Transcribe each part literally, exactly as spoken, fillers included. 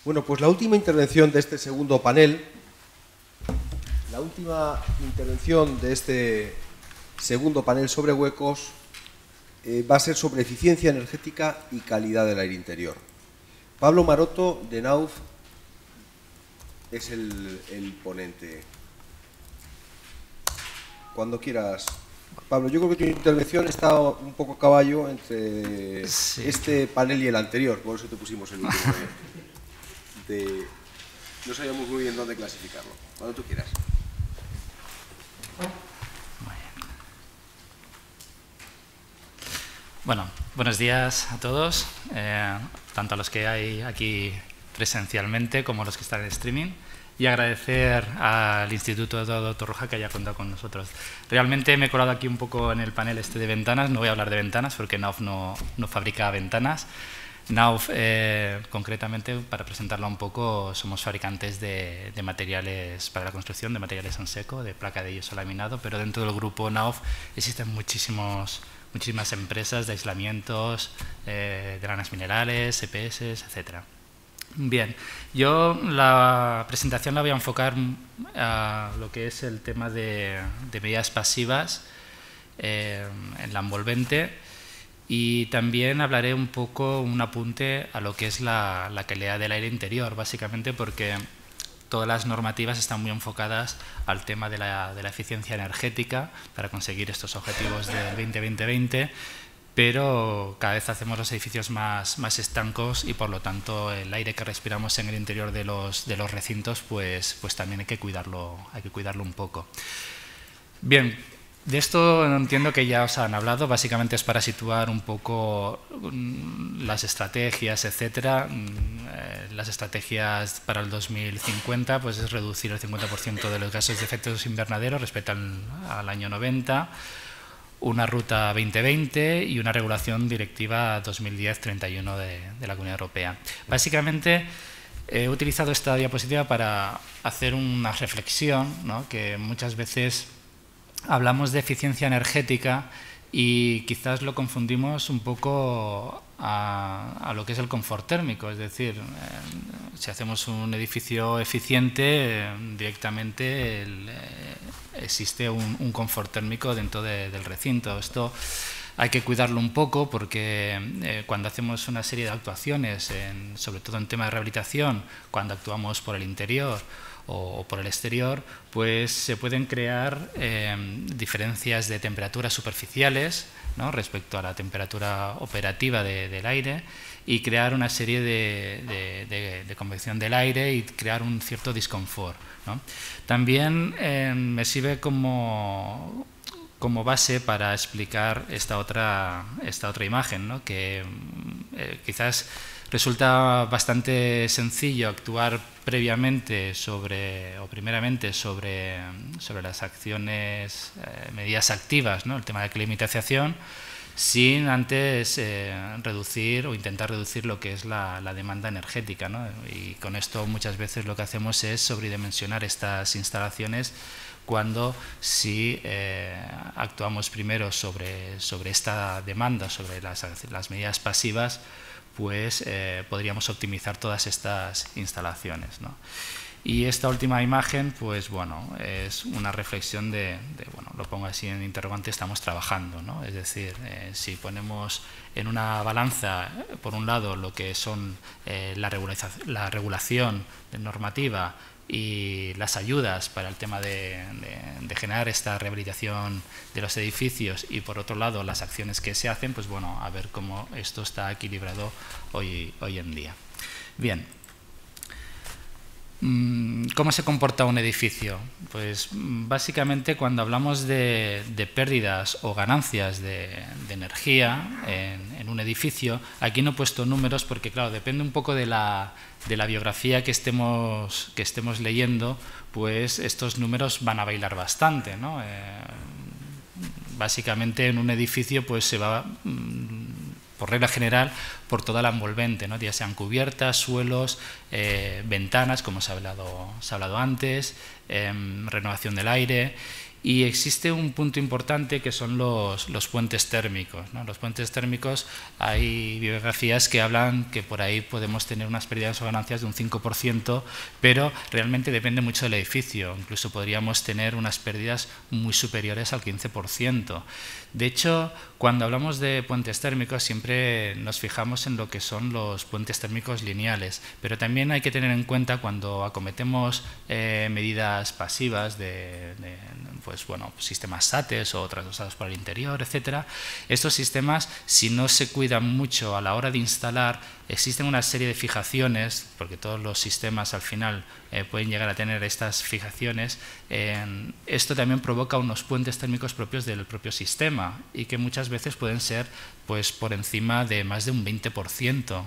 Bueno, pues la última intervención de este segundo panel, la última intervención de este segundo panel sobre huecos eh, va a ser sobre eficiencia energética y calidad del aire interior. Pablo Maroto, de Nauf, es el, el ponente. Cuando quieras. Pablo, yo creo que tu intervención está un poco a caballo entre sí. este panel y el anterior, por eso te pusimos el último. De, de, no sabíamos muy bien dónde clasificarlo. Cuando tú quieras. Bueno, buenos días a todos, eh, tanto a los que hay aquí presencialmente como a los que están en streaming. Y agradecer al Instituto Eduardo Torroja que haya contado con nosotros. Realmente me he colado aquí un poco en el panel este de ventanas, no voy a hablar de ventanas porque Nauf no, no fabrica ventanas. Nauf, eh, concretamente, para presentarla un poco, somos fabricantes de, de materiales para la construcción, de materiales en seco, de placa de yeso laminado, pero dentro del grupo Nauf existen muchísimos, muchísimas empresas de aislamientos, eh, granas minerales, E P S, etcétera. Bien, yo la presentación la voy a enfocar a lo que es el tema de, de medidas pasivas eh, en la envolvente y también hablaré un poco, un apunte a lo que es la, la calidad del aire interior, básicamente porque todas las normativas están muy enfocadas al tema de la, de la eficiencia energética para conseguir estos objetivos del veinte veinte veinte. Pero cada vez hacemos los edificios más, más estancos y por lo tanto el aire que respiramos en el interior de los, de los recintos pues, pues también hay que cuidarlo, hay que cuidarlo un poco. Bien, de esto entiendo que ya os han hablado, básicamente es para situar un poco las estrategias, etcétera. Las estrategias para el dos mil cincuenta pues es reducir el cincuenta por ciento de los gases de efecto invernadero respecto al, al año noventa. Una ruta veinte veinte y una regulación directiva dos mil diez treinta y uno de, de la Comunidad Europea. Básicamente he utilizado esta diapositiva para hacer una reflexión, ¿no? Que muchas veces hablamos de eficiencia energética y quizás lo confundimos un poco a, a lo que es el confort térmico, es decir, eh, si hacemos un edificio eficiente, eh, directamente el, eh, existe un, un confort térmico dentro de, del recinto. Esto hay que cuidarlo un poco porque eh, cuando hacemos una serie de actuaciones, en, sobre todo en tema de rehabilitación, cuando actuamos por el interior o por el exterior, pues se pueden crear eh, diferencias de temperaturas superficiales, ¿no? Respecto a la temperatura operativa de, del aire y crear una serie de, de, de, de convección del aire y crear un cierto disconfort, ¿no? También eh, me sirve como, como base para explicar esta otra, esta otra imagen, ¿no? Que eh, quizás resulta bastante sencillo actuar previamente sobre, o primeramente sobre, sobre las acciones, eh, medidas activas, ¿no? El tema de climatización, sin antes eh, reducir o intentar reducir lo que es la, la demanda energética, ¿no? Y con esto muchas veces lo que hacemos es sobredimensionar estas instalaciones cuando si eh, actuamos primero sobre, sobre esta demanda, sobre las, las medidas pasivas, pues eh, podríamos optimizar todas estas instalaciones, ¿no? Y esta última imagen, pues bueno, es una reflexión de, de bueno, lo pongo así en interrogante, estamos trabajando, ¿no? Es decir, eh, si ponemos en una balanza, por un lado, lo que son eh, la, la regulación normativa y las ayudas para el tema de, de, de generar esta rehabilitación de los edificios y por otro lado las acciones que se hacen, pues bueno, a ver cómo esto está equilibrado hoy, hoy en día. Bien, ¿cómo se comporta un edificio? Pues básicamente cuando hablamos de, de pérdidas o ganancias de, de energía en, en un edificio, aquí no he puesto números porque claro, depende un poco de la de la biografía que estemos, que estemos leyendo, pues estos números van a bailar bastante, ¿no? Eh, básicamente en un edificio pues se va, por regla general, por toda la envolvente, ¿no? Ya sean cubiertas, suelos, eh, ventanas, como se ha hablado, se ha hablado antes, eh, renovación del aire Y existe un punto importante que son los, los puentes térmicos, ¿no? Los puentes térmicos, hay bibliografías que hablan que por ahí podemos tener unas pérdidas o ganancias de un cinco por ciento, pero realmente depende mucho del edificio. Incluso podríamos tener unas pérdidas muy superiores al quince por ciento. De hecho, cuando hablamos de puentes térmicos siempre nos fijamos en lo que son los puentes térmicos lineales, pero también hay que tener en cuenta cuando acometemos eh, medidas pasivas de, de pues, bueno, sistemas SATES o traslados por el interior, etcétera. Estos sistemas, si no se cuidan mucho a la hora de instalar, existen una serie de fijaciones, porque todos los sistemas al final eh, pueden llegar a tener estas fijaciones. Eh, esto también provoca unos puentes térmicos propios del propio sistema y que muchas veces pueden ser pues, por encima de más de un veinte por ciento.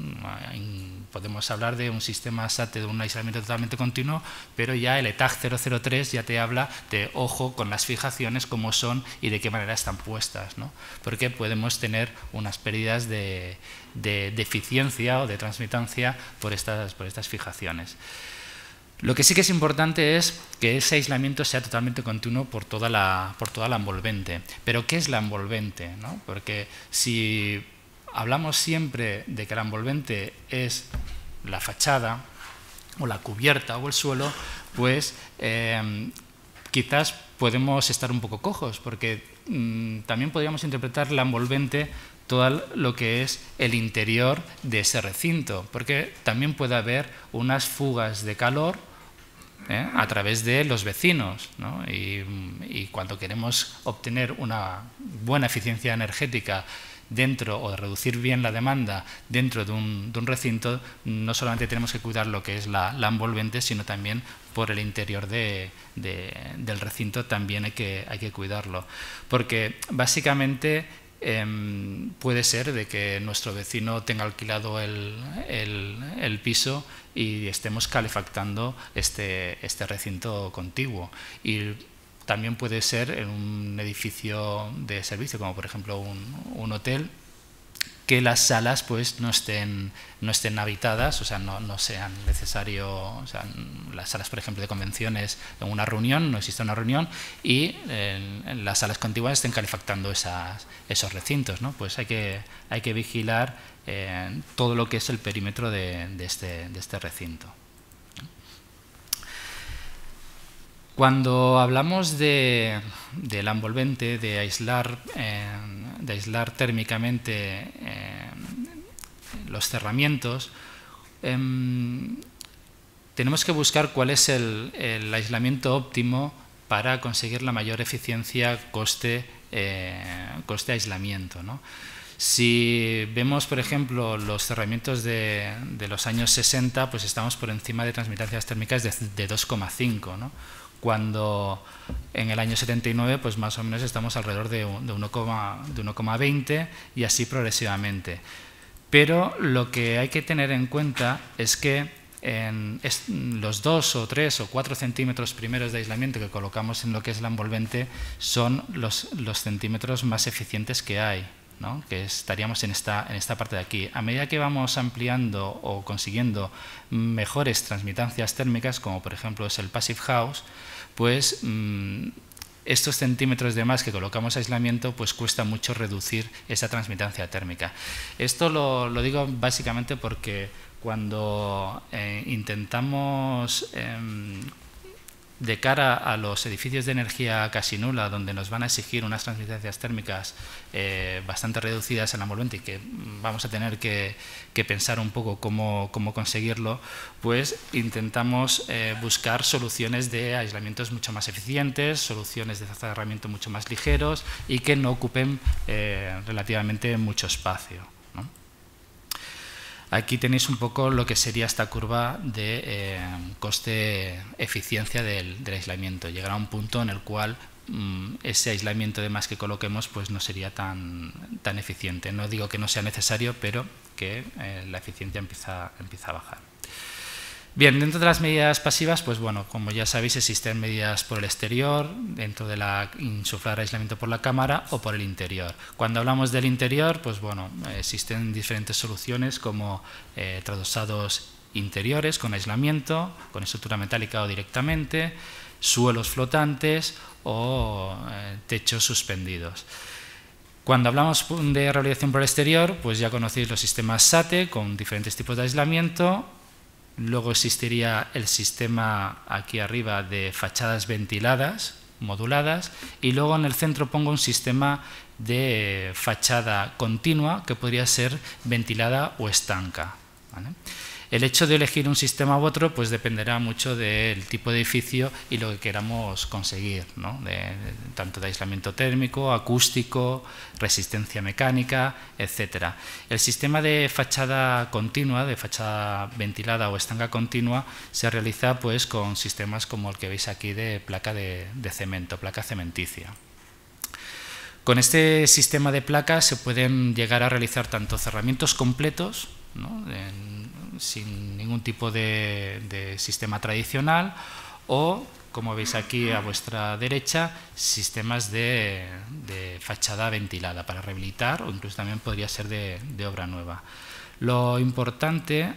Podemos hablar de un sistema SATE de un aislamiento totalmente continuo, pero ya el E T A G cero cero tres ya te habla de ojo con las fijaciones, cómo son y de qué manera están puestas, ¿no? Porque podemos tener unas pérdidas de, de, de eficiencia o de transmitancia por estas, por estas fijaciones. Lo que sí que es importante es que ese aislamiento sea totalmente continuo por toda la, por toda la envolvente. ¿Pero qué es la envolvente, ¿no? Porque si hablamos siempre de que la envolvente es la fachada o la cubierta o el suelo, pues eh, quizás podemos estar un poco cojos, porque mmm, también podríamos interpretar la envolvente todo lo que es el interior de ese recinto, porque también puede haber unas fugas de calor ¿eh? a través de los vecinos, ¿no? y, y cuando queremos obtener una buena eficiencia energética dentro o de reducir bien la demanda dentro de un, de un recinto, no solamente tenemos que cuidar lo que es la, la envolvente, sino también por el interior de, de, del recinto también hay que, hay que cuidarlo. Porque básicamente eh, puede ser de que nuestro vecino tenga alquilado el, el, el piso y estemos calefactando este, este recinto contiguo. Y también puede ser en un edificio de servicio, como por ejemplo un, un hotel, que las salas pues no estén, no estén habitadas, o sea, no, no sean necesario, o sea, las salas, por ejemplo, de convenciones, en una reunión, no existe una reunión, y en, en las salas contiguas estén calefactando esas, esos recintos, ¿no? Pues hay que, hay que vigilar eh, todo lo que es el perímetro de, de, este, de este recinto. Cuando hablamos de, de la envolvente, de aislar, eh, de aislar térmicamente eh, los cerramientos, eh, tenemos que buscar cuál es el, el aislamiento óptimo para conseguir la mayor eficiencia coste, eh, coste aislamiento, ¿no? Si vemos, por ejemplo, los cerramientos de, de los años sesenta, pues estamos por encima de transmitancias térmicas de, de dos coma cinco, ¿no? Cuando en el año setenta y nueve pues más o menos estamos alrededor de uno coma veinte y así progresivamente. Pero lo que hay que tener en cuenta es que en los dos o tres o cuatro centímetros primeros de aislamiento que colocamos en lo que es la envolvente son los, los centímetros más eficientes que hay, ¿no? Que estaríamos en esta, en esta parte de aquí. A medida que vamos ampliando o consiguiendo mejores transmitancias térmicas, como por ejemplo es el Passive House, pues mmm, estos centímetros de más que colocamos aislamiento, pues cuesta mucho reducir esa transmitancia térmica. Esto lo, lo digo básicamente porque cuando eh, intentamos eh, de cara a los edificios de energía casi nula, donde nos van a exigir unas transmitancias térmicas eh, bastante reducidas en la envolvente y que vamos a tener que, que pensar un poco cómo, cómo conseguirlo, pues intentamos eh, buscar soluciones de aislamientos mucho más eficientes, soluciones de cerramiento mucho más ligeros y que no ocupen eh, relativamente mucho espacio, ¿no? Aquí tenéis un poco lo que sería esta curva de eh, coste-eficiencia del, del aislamiento. Llegará a un punto en el cual mmm, ese aislamiento de más que coloquemos pues no sería tan, tan eficiente. No digo que no sea necesario, pero que eh, la eficiencia empieza, empieza a bajar. Bien, dentro de las medidas pasivas, pues bueno, como ya sabéis, existen medidas por el exterior, dentro de la insuflar aislamiento por la cámara o por el interior. Cuando hablamos del interior, pues bueno, existen diferentes soluciones como eh, tradosados interiores con aislamiento, con estructura metálica o directamente, suelos flotantes o eh, techos suspendidos. Cuando hablamos de rehabilitación por el exterior, pues ya conocéis los sistemas S A T E con diferentes tipos de aislamiento. Luego existiría el sistema aquí arriba de fachadas ventiladas, moduladas, y luego en el centro pongo un sistema de fachada continua que podría ser ventilada o estanca, ¿vale? El hecho de elegir un sistema u otro pues dependerá mucho del tipo de edificio y lo que queramos conseguir, ¿no? de, de, tanto de aislamiento térmico, acústico, resistencia mecánica, etcétera. El sistema de fachada continua, de fachada ventilada o estanca continua, se realiza pues con sistemas como el que veis aquí de placa de, de cemento, placa cementicia. Con este sistema de placas se pueden llegar a realizar tanto cerramientos completos, ¿no? en, sin ningún tipo de, de sistema tradicional, o, como veis aquí a vuestra derecha, sistemas de, de fachada ventilada para rehabilitar, o incluso también podría ser de, de obra nueva. Lo importante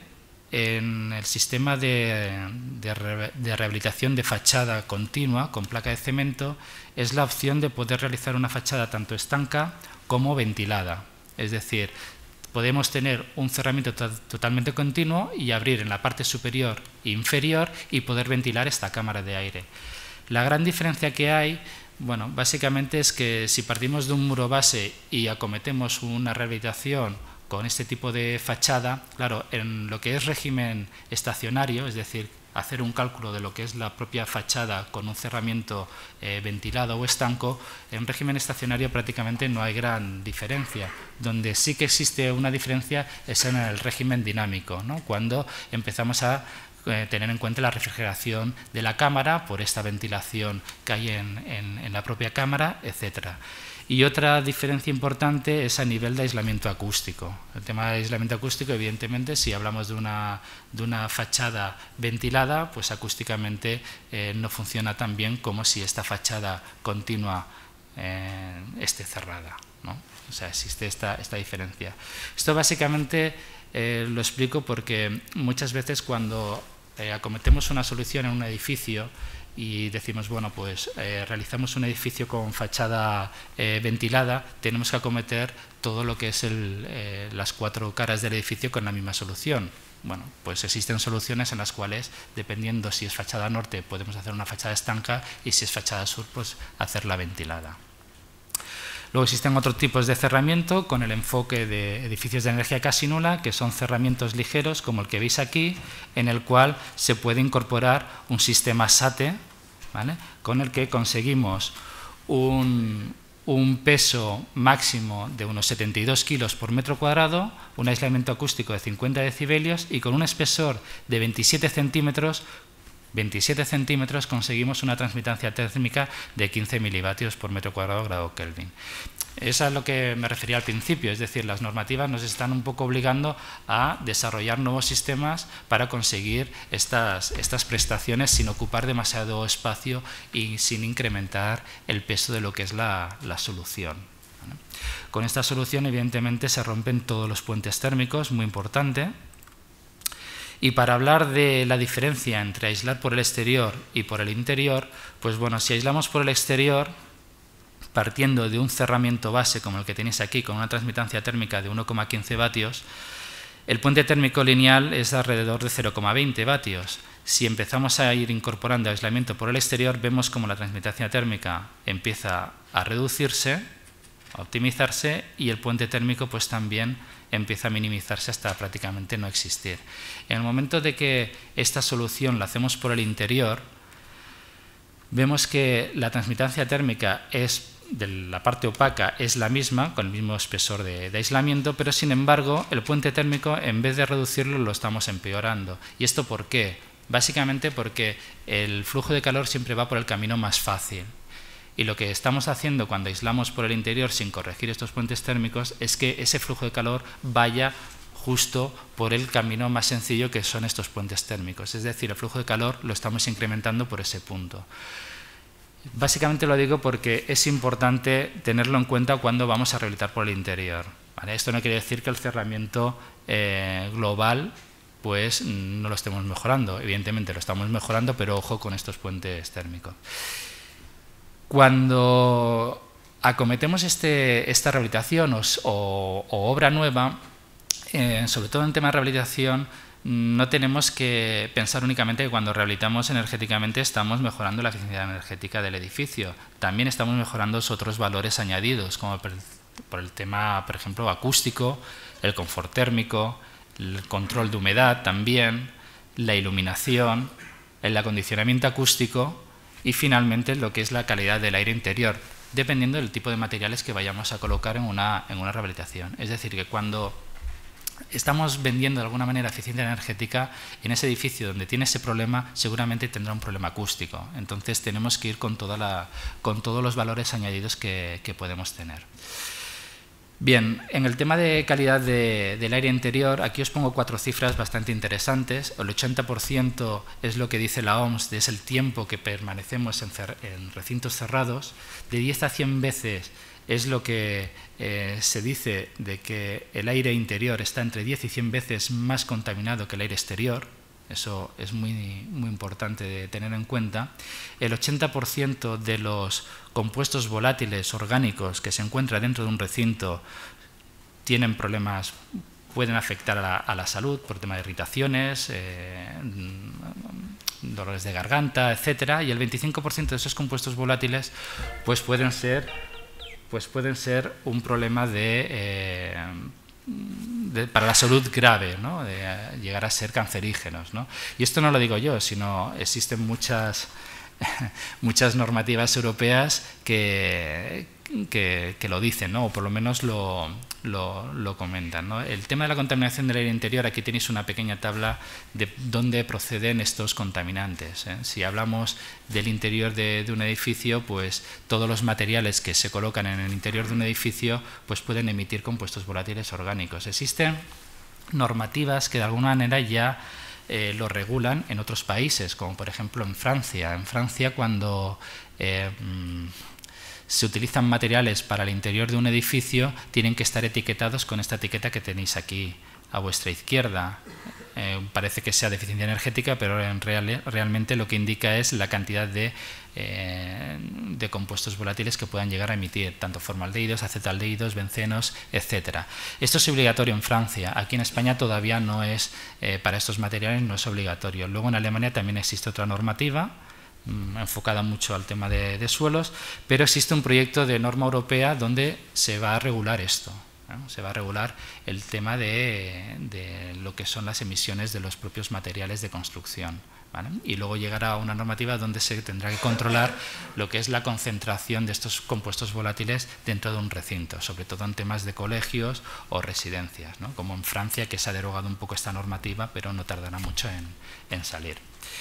en el sistema de, de, re, de rehabilitación de fachada continua con placa de cemento es la opción de poder realizar una fachada tanto estanca como ventilada, es decir, podemos tener un cerramiento to totalmente continuo y abrir en la parte superior e inferior y poder ventilar esta cámara de aire. La gran diferencia que hay, bueno, básicamente es que si partimos de un muro base y acometemos una rehabilitación con este tipo de fachada, claro, en lo que es régimen estacionario, es decir, hacer un cálculo de lo que es la propia fachada con un cerramiento eh, ventilado o estanco, en régimen estacionario prácticamente no hay gran diferencia. Donde sí que existe una diferencia es en el régimen dinámico, ¿no? Cuando empezamos a eh, tener en cuenta la refrigeración de la cámara por esta ventilación que hay en, en, en la propia cámara, etcétera. Y otra diferencia importante es a nivel de aislamiento acústico. El tema de aislamiento acústico, evidentemente, si hablamos de una, de una fachada ventilada, pues acústicamente eh, no funciona tan bien como si esta fachada continua eh, esté cerrada, ¿no? O sea, existe esta, esta diferencia. Esto básicamente eh, lo explico porque muchas veces cuando eh, acometemos una solución en un edificio y decimos, bueno, pues eh, realizamos un edificio con fachada eh, ventilada, tenemos que acometer todo lo que es el, eh, las cuatro caras del edificio con la misma solución. Bueno, pues existen soluciones en las cuales, dependiendo si es fachada norte, podemos hacer una fachada estanca y si es fachada sur, pues hacerla ventilada. Luego existen otros tipos de cerramiento con el enfoque de edificios de energía casi nula, que son cerramientos ligeros, como el que veis aquí, en el cual se puede incorporar un sistema S A T E, ¿vale? Con el que conseguimos un, un peso máximo de unos setenta y dos kilos por metro cuadrado, un aislamiento acústico de cincuenta decibelios y con un espesor de veintisiete centímetros, veintisiete centímetros conseguimos una transmitancia térmica de quince milivatios por metro cuadrado grado Kelvin. Eso es a lo que me refería al principio, es decir, las normativas nos están un poco obligando a desarrollar nuevos sistemas para conseguir estas, estas prestaciones sin ocupar demasiado espacio y sin incrementar el peso de lo que es la, la solución, ¿vale? Con esta solución, evidentemente, se rompen todos los puentes térmicos, muy importante. Y para hablar de la diferencia entre aislar por el exterior y por el interior, pues bueno, si aislamos por el exterior, partiendo de un cerramiento base como el que tenéis aquí, con una transmitancia térmica de uno coma quince vatios, el puente térmico lineal es alrededor de cero coma veinte vatios. Si empezamos a ir incorporando aislamiento por el exterior, vemos como la transmitancia térmica empieza a reducirse, a optimizarse, y el puente térmico pues también empieza a minimizarse hasta prácticamente no existir. En el momento de que esta solución la hacemos por el interior, vemos que la transmitancia térmica es, de la parte opaca es la misma, con el mismo espesor de, de aislamiento, pero sin embargo el puente térmico, en vez de reducirlo, lo estamos empeorando. ¿Y esto por qué? Básicamente porque el flujo de calor siempre va por el camino más fácil. Y lo que estamos haciendo cuando aislamos por el interior sin corregir estos puentes térmicos es que ese flujo de calor vaya justo por el camino más sencillo, que son estos puentes térmicos. Es decir, el flujo de calor lo estamos incrementando por ese punto. Básicamente lo digo porque es importante tenerlo en cuenta cuando vamos a rehabilitar por el interior, ¿vale? Esto no quiere decir que el cerramiento eh, global pues no lo estemos mejorando. Evidentemente lo estamos mejorando, pero ojo con estos puentes térmicos. Cuando acometemos este, esta rehabilitación o, o, o obra nueva, eh, sobre todo en tema de rehabilitación, no tenemos que pensar únicamente que cuando rehabilitamos energéticamente estamos mejorando la eficiencia energética del edificio. También estamos mejorando otros valores añadidos, como por el, por el tema, por ejemplo, acústico, el confort térmico, el control de humedad también, la iluminación, el acondicionamiento acústico y finalmente lo que es la calidad del aire interior, dependiendo del tipo de materiales que vayamos a colocar en una, en una rehabilitación. Es decir, que cuando estamos vendiendo de alguna manera eficiencia energética, en ese edificio donde tiene ese problema seguramente tendrá un problema acústico. Entonces tenemos que ir con, toda la, con todos los valores añadidos que, que podemos tener. Bien, en el tema de calidad de, del aire interior, aquí os pongo cuatro cifras bastante interesantes. El ochenta por ciento es lo que dice la O M S, es el tiempo que permanecemos en, en recintos cerrados. De diez a cien veces es lo que eh, se dice de que el aire interior está entre diez y cien veces más contaminado que el aire exterior. Eso es muy, muy importante de tener en cuenta. El ochenta por ciento de los compuestos volátiles orgánicos que se encuentran dentro de un recinto tienen problemas, pueden afectar a la, a la salud por tema de irritaciones, eh, dolores de garganta, etcétera. Y el veinticinco por ciento de esos compuestos volátiles pues pueden ser, pues pueden ser un problema de... Eh, De, para la salud grave, ¿no? De uh, llegar a ser cancerígenos, ¿no? Y esto no lo digo yo, sino existen muchas, muchas normativas europeas que, que, que lo dicen, ¿no? O por lo menos lo, lo, lo comentan, ¿no? El tema de la contaminación del aire interior, aquí tenéis una pequeña tabla de dónde proceden estos contaminantes, ¿eh? Si hablamos del interior de, de un edificio, pues todos los materiales que se colocan en el interior de un edificio pues pueden emitir compuestos volátiles orgánicos. Existen normativas que de alguna manera ya eh, lo regulan en otros países, como por ejemplo en Francia. En Francia, cuando eh, se utilizan materiales para el interior de un edificio, tienen que estar etiquetados con esta etiqueta que tenéis aquí a vuestra izquierda. Eh, parece que sea de eficiencia energética, pero en real, realmente lo que indica es la cantidad de, eh, de compuestos volátiles que puedan llegar a emitir, tanto formaldehídos, acetaldehídos, bencenos, etcétera. Esto es obligatorio en Francia. Aquí en España todavía no es, eh, para estos materiales no es obligatorio. Luego en Alemania también existe otra normativa mmm, enfocada mucho al tema de, de suelos, pero existe un proyecto de norma europea donde se va a regular esto. Se va a regular el tema de, de lo que son las emisiones de los propios materiales de construcción, ¿vale? Y luego llegará a una normativa donde se tendrá que controlar lo que es la concentración de estos compuestos volátiles dentro de un recinto, sobre todo en temas de colegios o residencias, ¿no? Como en Francia, que se ha derogado un poco esta normativa, pero no tardará mucho en, en salir.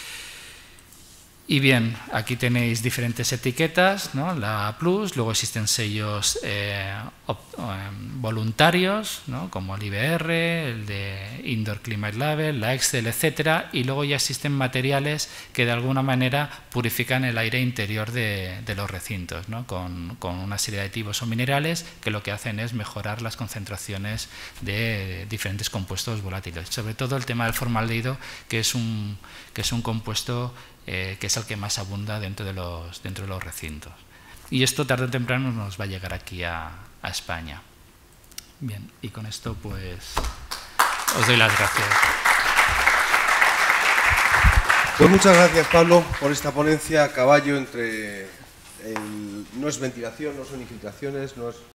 Y bien, aquí tenéis diferentes etiquetas, ¿no? La A plus, luego existen sellos eh, voluntarios, ¿no? Como el I B R, el de Indoor Climate Label, la Excel, etcétera, y luego ya existen materiales que de alguna manera purifican el aire interior de, de los recintos, ¿no? Con, con una serie de aditivos o minerales que lo que hacen es mejorar las concentraciones de diferentes compuestos volátiles, sobre todo el tema del formaldehído, que es un, que es un compuesto Eh, que es el que más abunda dentro de los, dentro de los recintos. Y esto tarde o temprano nos va a llegar aquí a, a España. Bien, y con esto pues os doy las gracias. Pues muchas gracias, Pablo, por esta ponencia a caballo entre... El, no es ventilación, no son infiltraciones, no es